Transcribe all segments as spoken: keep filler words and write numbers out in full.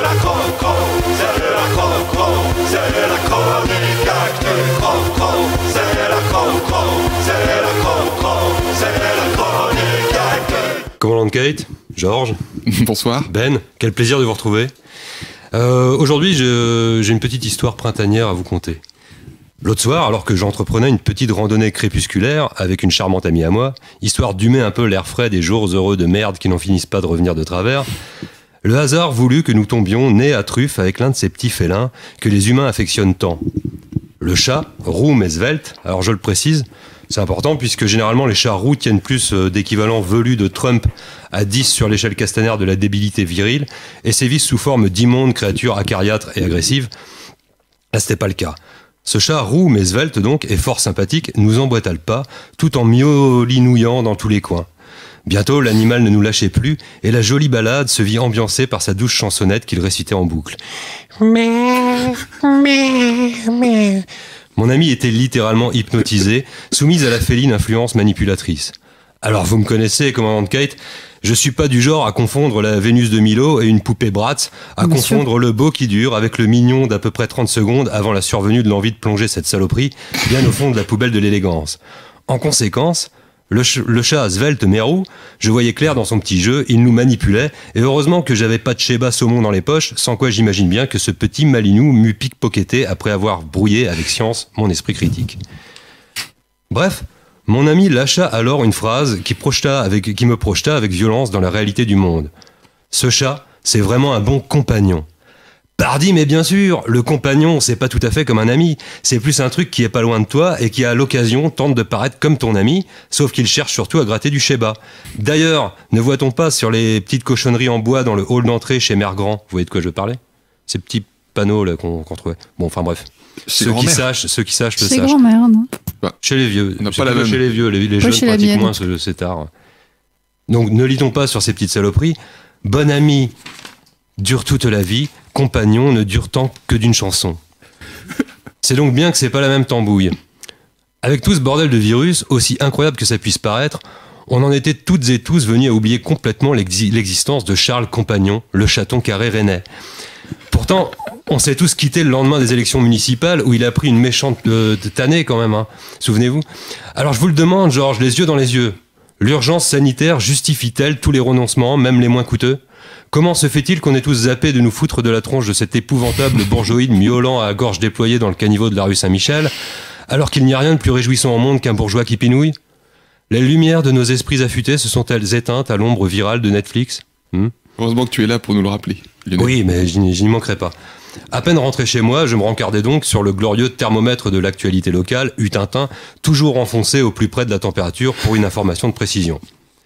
la Croco, c'est la Croco, c'est la chronique actu Croco, c'est la Croco, c'est la Croco, c'est la chronique actu. Commandant Kate, Georges, Bonsoir. Ben, quel plaisir de vous retrouver. Euh, aujourd'hui, je, j'ai une petite histoire printanière à vous conter. L'autre soir, alors que j'entreprenais une petite randonnée crépusculaire avec une charmante amie à moi, histoire d'humer un peu l'air frais des jours heureux de merde qui n'en finissent pas de revenir de travers, le hasard voulut que nous tombions nez à truffe avec l'un de ces petits félins que les humains affectionnent tant. Le chat, roux mais svelte, alors je le précise, c'est important puisque généralement les chats roux tiennent plus d'équivalent velu de Trump à dix sur l'échelle castaner de la débilité virile et sévissent sous forme d'immondes créatures acariâtres et agressives. Là, c'était pas le cas. Ce chat roux mais svelte donc et fort sympathique nous emboîta le pas tout en miolinouillant dans tous les coins. Bientôt l'animal ne nous lâchait plus et la jolie balade se vit ambiancée par sa douce chansonnette qu'il récitait en boucle. Mon ami était littéralement hypnotisé, soumise à la féline influence manipulatrice. Alors vous me connaissez, commandant Kate, je suis pas du genre à confondre la Vénus de Milo et une poupée Bratz, à Monsieur. confondre le beau qui dure avec le mignon d'à peu près trente secondes avant la survenue de l'envie de plonger cette saloperie bien au fond de la poubelle de l'élégance. En conséquence, le, ch- le chat svelte mais roux, je voyais clair dans son petit jeu, il nous manipulait, et heureusement que j'avais pas de Sheba saumon dans les poches, sans quoi j'imagine bien que ce petit malinou m'eût pickpocketé après avoir brouillé avec science mon esprit critique. Bref, mon ami lâcha alors une phrase qui, projeta avec, qui me projeta avec violence dans la réalité du monde. Ce chat, c'est vraiment un bon compagnon. Pardi, mais bien sûr, le compagnon, c'est pas tout à fait comme un ami. C'est plus un truc qui est pas loin de toi et qui, à l'occasion, tente de paraître comme ton ami, sauf qu'il cherche surtout à gratter du Sheba. D'ailleurs, ne voit-on pas sur les petites cochonneries en bois dans le hall d'entrée chez Mère Grand, vous voyez de quoi je parlais ? Ces petits panneaux là qu'on, qu'on trouvait. Bon, enfin bref. Chez Ceux qui grand-mère. sachent, ceux qui sachent le C'est sachent. grand-mère, non ? Chez les vieux. On n'a C'est pas la plutôt même. chez les vieux, les, les Pas jeunes chez la pratiquent mienne. moins ce, cet art. Donc ne lit-on pas sur ces petites saloperies. Bon ami dure toute la vie, compagnon ne dure tant que d'une chanson. C'est donc bien que c'est pas la même tambouille. Avec tout ce bordel de virus, aussi incroyable que ça puisse paraître, on en était toutes et tous venus à oublier complètement l'exi- l'existence de Charles Compagnon, le chaton carré rennais. Pourtant, on s'est tous quittés le lendemain des élections municipales où il a pris une méchante euh, tannée quand même, hein. Souvenez-vous. Alors je vous le demande, Georges, les yeux dans les yeux. L'urgence sanitaire justifie-t-elle tous les renoncements, même les moins coûteux ? Comment se fait-il qu'on ait tous zappé de nous foutre de la tronche de cet épouvantable bourgeoïde miaulant à gorge déployée dans le caniveau de la rue Saint-Michel, alors qu'il n'y a rien de plus réjouissant au monde qu'un bourgeois qui pinouille ? Les lumières de nos esprits affûtés se sont-elles éteintes à l'ombre virale de Netflix ? hmm Heureusement que tu es là pour nous le rappeler, Lionel. Oui, mais je n'y je n'y manquerai pas. À peine rentré chez moi, je me rencardais donc sur le glorieux thermomètre de l'actualité locale, U-Tintin, toujours enfoncé au plus près de la température pour une information de précision.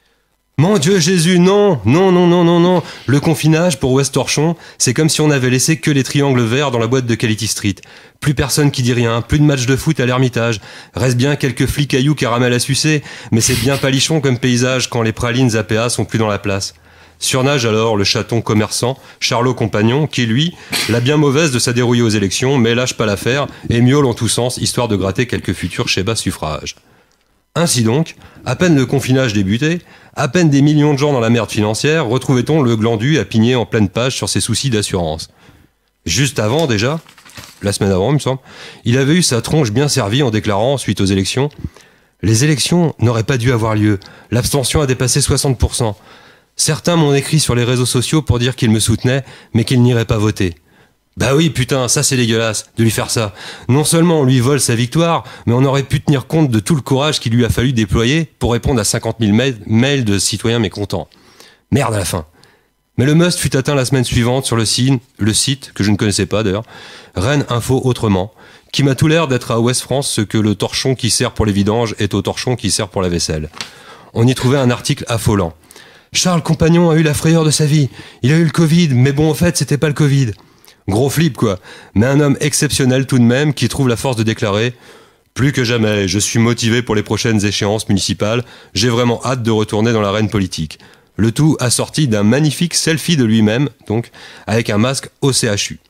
Mon Dieu Jésus, non, non, non, non, non, non. Le confinage pour West Torchon, c'est comme si on avait laissé que les triangles verts dans la boîte de Quality Street. Plus personne qui dit rien, plus de matchs de foot à l'Ermitage. Reste bien quelques flicailloux caramel à sucer, mais c'est bien palichon comme paysage quand les pralines A P A sont plus dans la place. Surnage alors le chaton commerçant, Charlot Compagnon, qui lui, l'a bien mauvaise de s'adérouiller aux élections, mais lâche pas l'affaire et miaule en tous sens, histoire de gratter quelques futurs Sheba suffrages. Ainsi donc, à peine le confinage débuté, à peine des millions de gens dans la merde financière, retrouvait-on le glandu à pigner en pleine page sur ses soucis d'assurance. Juste avant déjà, la semaine avant il me semble, il avait eu sa tronche bien servie en déclarant, suite aux élections, « Les élections n'auraient pas dû avoir lieu, l'abstention a dépassé soixante pour cent. Certains m'ont écrit sur les réseaux sociaux pour dire qu'ils me soutenaient, mais qu'ils n'iraient pas voter. » Bah oui, putain, ça c'est dégueulasse, de lui faire ça. Non seulement on lui vole sa victoire, mais on aurait pu tenir compte de tout le courage qu'il lui a fallu déployer pour répondre à cinquante mille mails, mails de citoyens mécontents. Merde à la fin. Mais le must fut atteint la semaine suivante sur le site, le site, que je ne connaissais pas d'ailleurs, Rennes Info Autrement, qui m'a tout l'air d'être à Ouest France ce que le torchon qui sert pour les vidanges est au torchon qui sert pour la vaisselle. On y trouvait un article affolant. Charles Compagnon a eu la frayeur de sa vie. Il a eu le Covid, mais bon, en fait, c'était pas le Covid. Gros flip, quoi. Mais un homme exceptionnel tout de même qui trouve la force de déclarer « Plus que jamais, je suis motivé pour les prochaines échéances municipales. J'ai vraiment hâte de retourner dans l'arène politique. » Le tout assorti d'un magnifique selfie de lui-même, donc, avec un masque au C H U.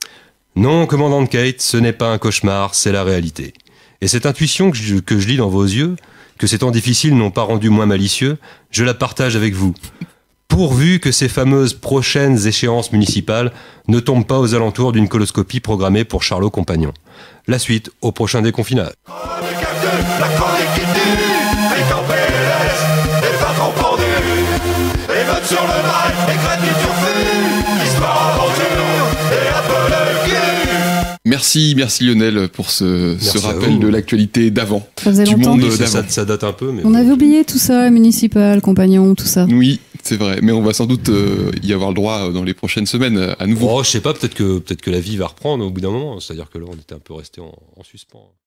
Non, commandant Kate, ce n'est pas un cauchemar, c'est la réalité. Et cette intuition que je, que je lis dans vos yeux, que ces temps difficiles n'ont pas rendu moins malicieux, je la partage avec vous. pourvu que ces fameuses prochaines échéances municipales ne tombent pas aux alentours d'une coloscopie programmée pour Charlot Compagnon. La suite au prochain déconfinage. Chronique actu, la chronique qui tue, fric en P L S, les patrons pendus, émeutes sur le mail, et gratuit turfu, histoire, aventure, et un peu le cul. Merci, merci Lionel pour ce, ce Merci à rappel vous. de l'actualité d'avant. Ça faisait Du longtemps. monde Oui, ça, d'avant. ça- ça date un peu, mais On bon. avait oublié tout ça, municipal, compagnon, tout ça. Oui, c'est vrai, mais on va sans doute euh, y avoir le droit euh, dans les prochaines semaines euh, à nouveau. Oh, je sais pas, peut-être que, peut-être que la vie va reprendre au bout d'un moment. C'est-à-dire que là, on était un peu resté en, en suspens.